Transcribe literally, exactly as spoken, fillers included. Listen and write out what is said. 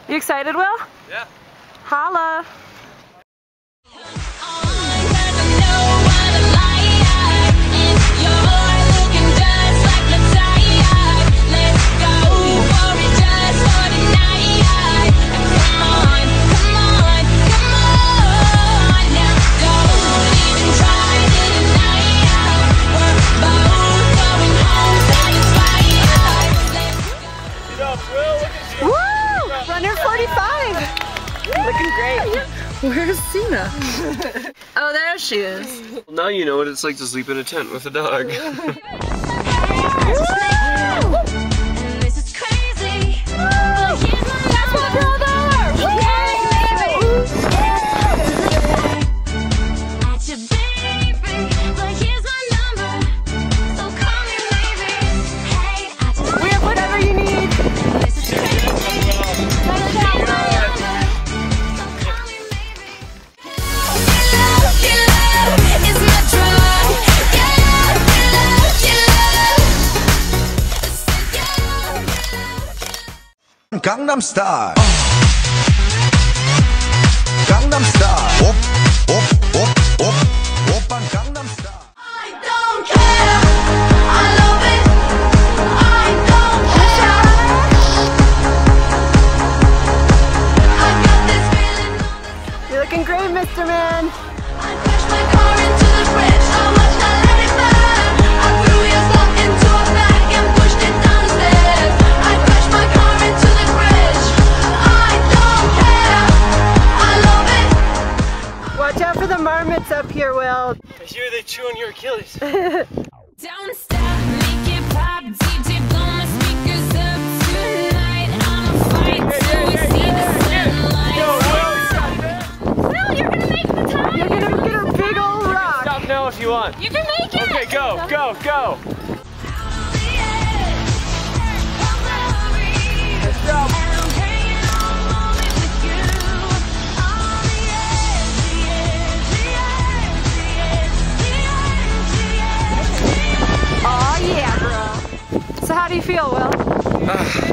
You excited, Will? Yeah. Holla. Runner forty-five! Looking great. Where's Cena? Oh, there she is. Now you know what it's like to sleep in a tent with a dog. This is crazy. That's my brother! At your baby, but here's my number. So call me maybe. Hey, I just We have whatever you need. this is crazy. Gangnam Style. Gangnam Style. Op, op, op, op, op, Gangnam Style. I don't care. I love it. I don't care. I got this feeling. You're looking great, Mister Man. I crashed my car into the bridge. I watched I let it burn. I threw yourself into a bag and pushed it down the stairs. I crashed my car into the bridge. I don't care. I love it. Watch out for the marmots up here, Will. I hear they chew on your Achilles. Don't stop, make it pop. D J blow my speakers up tonight. I'ma fight till we see the sunlight. Will, you're gonna make the time. You're gonna get a big old rock. Stop now if you want. You can make it. Okay, go, go, go. Let's go. Aw, yeah, girl. So how do you feel, Will? Uh,